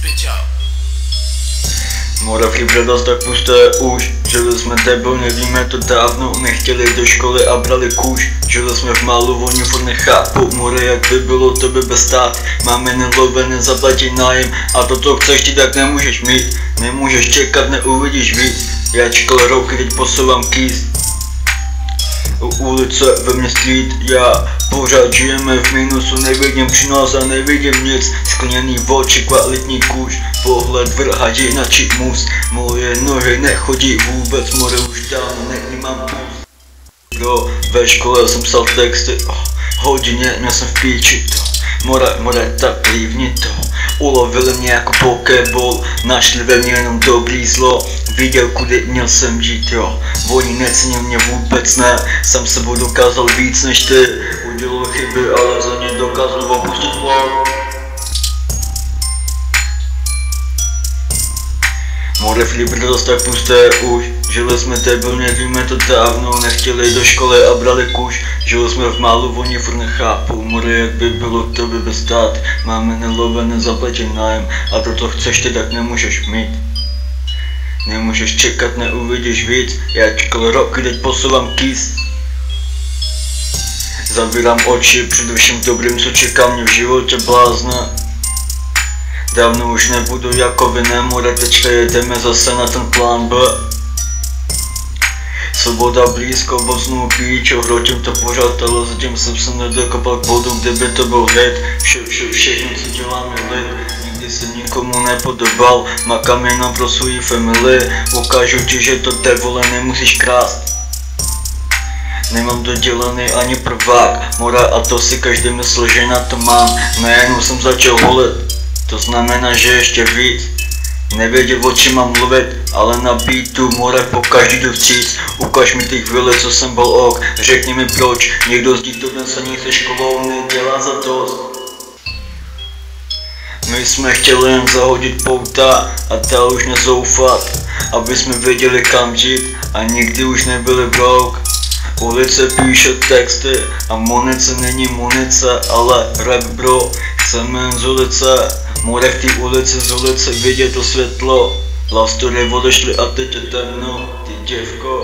More Fibredas tak pusté už, žili jsme debil, nevíme to dávno, nechtěli do školy a brali kůž. Žili jsme v málu, oni furt nechápou, more jak by bylo tebe bez stát. Máme nelové, nezaplatí nájem a toto chceš ti tak nemůžeš mít. Nemůžeš čekat, neuvidíš víc, já čekal roky, teď posouvám kýz. U ulice ve mě street, já pořád žijeme v minusu, nevidím přínos a nevidím nic. Skleněný oči, kvalitní kůž, pohled vrhadí na čip mus. Moje nohy nechodí vůbec, more už dávno nevnímám puls. Bro, ve škole jsem psal texty, hodině měl jsem v píči to. More tak líbni to, ulovili mě jako pokeball, našli ve mně jenom dobrý zlo. Viděl, kudy měl jsem žít, jo. Oni necenil mě vůbec ne, sám sebou dokázal víc než ty. Udělal chyby, ale za ně dokázal opustit flow. More Fibredas tak pusté už, žili jsme debil, nevíme to dávno, nechtěli do školy a brali kůž. Žili jsme v málu, oni furt nechápou, more jak by bylo tebe bez stát. Máme nelové, nezaplatí nájem a toto chceš ty tak nemůžeš mít. Nemůžeš čekat, neuvidíš víc, já čekal roky, teď posouvám kýz. Zavírám oči, především dobrým, co čeká mě v životě blázna. Dávno už nebudu jako vy, more, teďka jedeme zase na ten plán B. Svoboda blízko, boznu píčo, hrotím to pořád, ale zatím jsem se nedokopal k bodu, kdyby to byl hit. Všechno, co dělám je lid, nikdy se nikomu nepodobal, makám jenom pro svůj family, ukážu ti, že to te vole nemusíš krást. Nemám dodělaný ani prvák, more, a to si každý myslel, že na to mám, nejenom jsem začal volit, to znamená, že ještě víc. Nevěděl, o čem mám mluvit, ale na beatu, more, po každý jdu vstříc. Ukaž mi ty chvíle, co jsem byl ok, řekni mi proč. Někdo z nich to dnes ani se školou nedělá za to. My jsme chtěli jen zahodit pouta a dál už nezoufat, aby jsme věděli kam žít a nikdy už nebyli broke. Ulice píše texty a munice není munice, ale rap bro, chceme jen z ulice. More v té ulici, z ulice vidět to světlo. Love story odešly a teď je temno, ty děvko.